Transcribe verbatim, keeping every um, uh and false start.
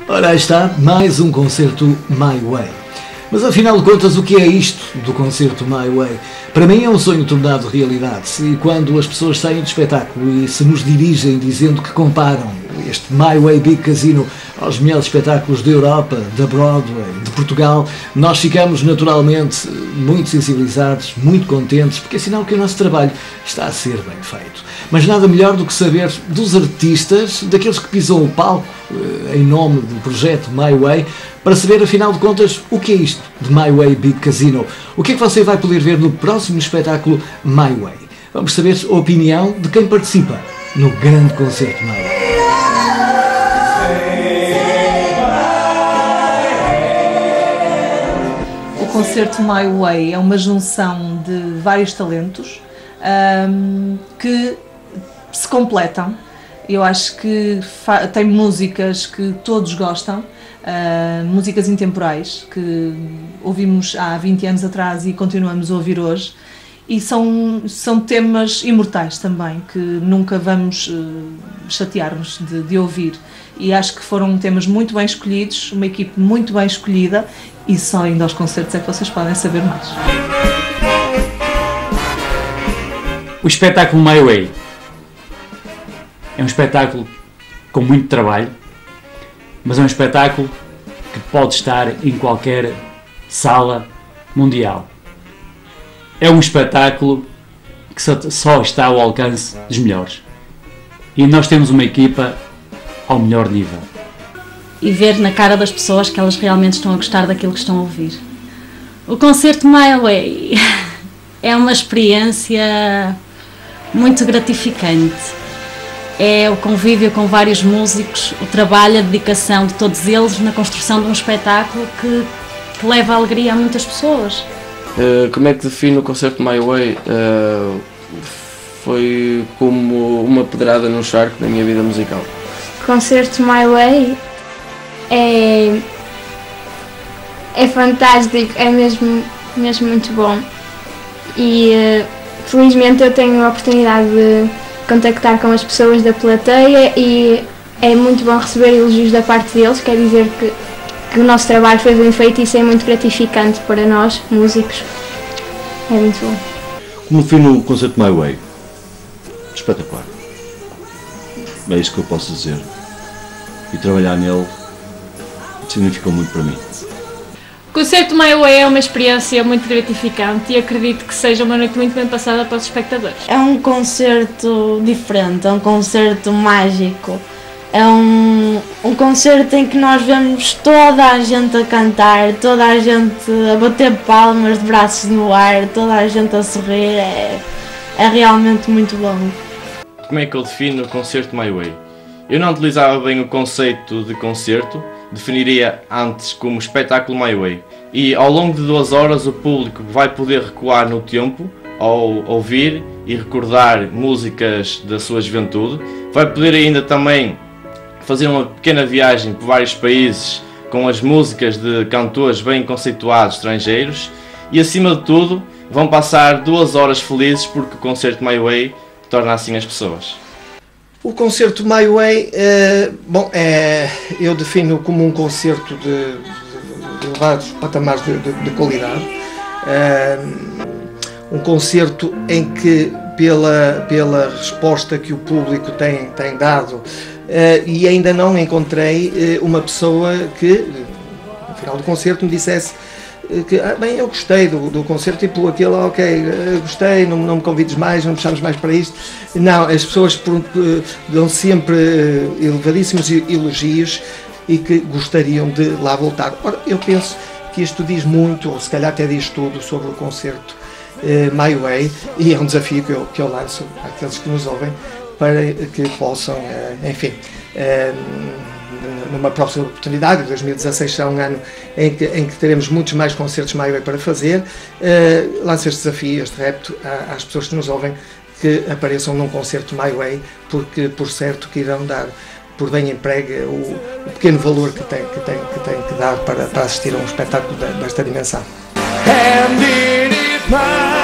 Ora, aí está, mais um concerto My Way. Mas afinal de contas, o que é isto do concerto My Way? Para mim é um sonho tornado realidade, e quando as pessoas saem do espetáculo e se nos dirigem dizendo que comparam este My Way Big Casino aos melhores espetáculos da Europa, da Broadway, de Portugal, nós ficamos naturalmente muito sensibilizados, muito contentes, porque é sinal que o nosso trabalho está a ser bem feito. Mas nada melhor do que saber dos artistas, daqueles que pisam o palco em nome do projeto My Way, para saber, afinal de contas, o que é isto de My Way Big Casino. O que é que você vai poder ver no próximo espetáculo My Way? Vamos saber a opinião de quem participa no grande concerto My Way. O concerto My Way é uma junção de vários talentos um, que se completam. Eu acho que tem músicas que todos gostam, uh, músicas intemporais que ouvimos há vinte anos atrás e continuamos a ouvir hoje, e são, são temas imortais também, que nunca vamos uh, chatear-nos de, de ouvir. E acho que foram temas muito bem escolhidos, uma equipe muito bem escolhida, e só indo aos concertos é que vocês podem saber mais. O espetáculo My Way é um espetáculo com muito trabalho, mas é um espetáculo que pode estar em qualquer sala mundial. É um espetáculo que só está ao alcance dos melhores. E nós temos uma equipa ao melhor nível. E ver na cara das pessoas que elas realmente estão a gostar daquilo que estão a ouvir. O concerto My Way é uma experiência muito gratificante. É o convívio com vários músicos, o trabalho, a dedicação de todos eles na construção de um espetáculo que, que leva alegria a muitas pessoas. Uh, como é que defino o concerto My Way? Uh, foi como uma pedrada no charco da minha vida musical. O concerto My Way é, é fantástico, é mesmo, mesmo muito bom. E uh, felizmente eu tenho a oportunidade de contactar com as pessoas da plateia e é muito bom receber elogios da parte deles, quer dizer que, que o nosso trabalho foi bem feito e isso é muito gratificante para nós, músicos. É muito bom. Como defino o concerto My Way? Espetacular. É isso que eu posso dizer. E trabalhar nele significou muito para mim. O concerto My Way é uma experiência muito gratificante e acredito que seja uma noite muito bem passada para os espectadores. É um concerto diferente, é um concerto mágico, é um, um concerto em que nós vemos toda a gente a cantar, toda a gente a bater palmas de braços no ar, toda a gente a sorrir, é, é realmente muito bom. Como é que eu defino o concerto My Way? Eu não utilizava bem o conceito de concerto, definiria antes como espetáculo My Way. E ao longo de duas horas o público vai poder recuar no tempo ao ouvir e recordar músicas da sua juventude. Vai poder ainda também fazer uma pequena viagem por vários países com as músicas de cantores bem conceituados estrangeiros. E acima de tudo vão passar duas horas felizes porque o concerto My Way torna assim as pessoas. O concerto My Way, é, bom, é, eu defino como um concerto de, de, de elevados patamares de, de, de qualidade, é, um concerto em que, pela, pela resposta que o público tem, tem dado, é, e ainda não encontrei é, uma pessoa que, no final do concerto, me dissesse que, ah, bem, eu gostei do, do concerto, tipo aquele, ok, gostei, não, não me convides mais, não me chames mais para isto. Não, as pessoas dão sempre elevadíssimos elogios e que gostariam de lá voltar. Ora, eu penso que isto diz muito, ou se calhar até diz tudo, sobre o concerto eh, My Way, e é um desafio que eu, que eu lanço àqueles que nos ouvem, para que possam, eh, enfim, eh, numa próxima oportunidade. dois mil e dezasseis será um ano em que, em que teremos muitos mais concertos My Way para fazer. Uh, lanço este desafio, este repto às pessoas que nos ouvem, que apareçam num concerto My Way, porque por certo que irão dar por bem emprego o, o pequeno valor que tem que, tem, que, tem que dar para, para assistir a um espetáculo desta dimensão.